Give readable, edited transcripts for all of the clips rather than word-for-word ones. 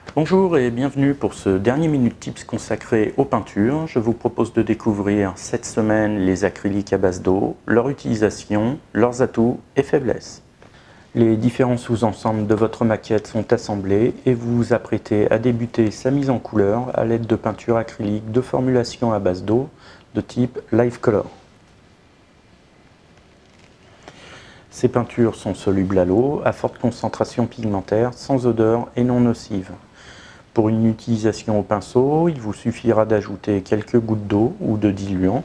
Bonjour et bienvenue pour ce dernier Minute Tips consacré aux peintures. Je vous propose de découvrir cette semaine les acryliques à base d'eau, leur utilisation, leurs atouts et faiblesses. Les différents sous-ensembles de votre maquette sont assemblés et vous vous apprêtez à débuter sa mise en couleur à l'aide de peintures acryliques de formulation à base d'eau de type Live Color. Ces peintures sont solubles à l'eau, à forte concentration pigmentaire, sans odeur et non nocives. Pour une utilisation au pinceau, il vous suffira d'ajouter quelques gouttes d'eau ou de diluant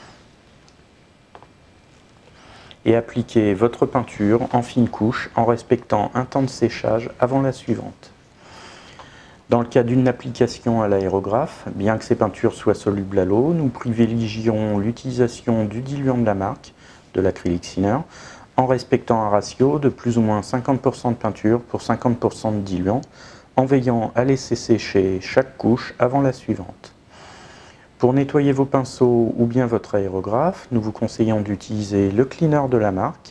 et appliquer votre peinture en fine couche en respectant un temps de séchage avant la suivante. Dans le cas d'une application à l'aérographe, bien que ces peintures soient solubles à l'eau, nous privilégierons l'utilisation du diluant de la marque, de l'acrylic thinner, en respectant un ratio de plus ou moins 50% de peinture pour 50% de diluant, en veillant à laisser sécher chaque couche avant la suivante. Pour nettoyer vos pinceaux ou bien votre aérographe, nous vous conseillons d'utiliser le cleaner de la marque,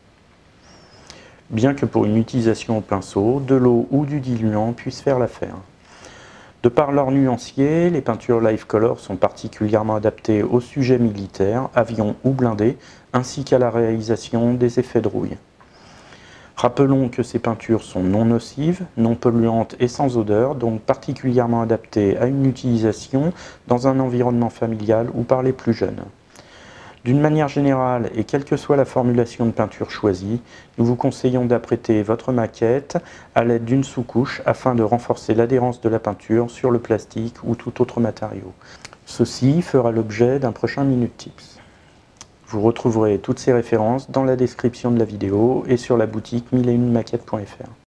bien que pour une utilisation au pinceau, de l'eau ou du diluant puisse faire l'affaire. De par leur nuancier, les peintures Live Color sont particulièrement adaptées aux sujets militaires, avions ou blindés, ainsi qu'à la réalisation des effets de rouille. Rappelons que ces peintures sont non nocives, non polluantes et sans odeur, donc particulièrement adaptées à une utilisation dans un environnement familial ou par les plus jeunes. D'une manière générale, et quelle que soit la formulation de peinture choisie, nous vous conseillons d'apprêter votre maquette à l'aide d'une sous-couche afin de renforcer l'adhérence de la peinture sur le plastique ou tout autre matériau. Ceci fera l'objet d'un prochain Minute Tips. Vous retrouverez toutes ces références dans la description de la vidéo et sur la boutique 1001maquettes.fr.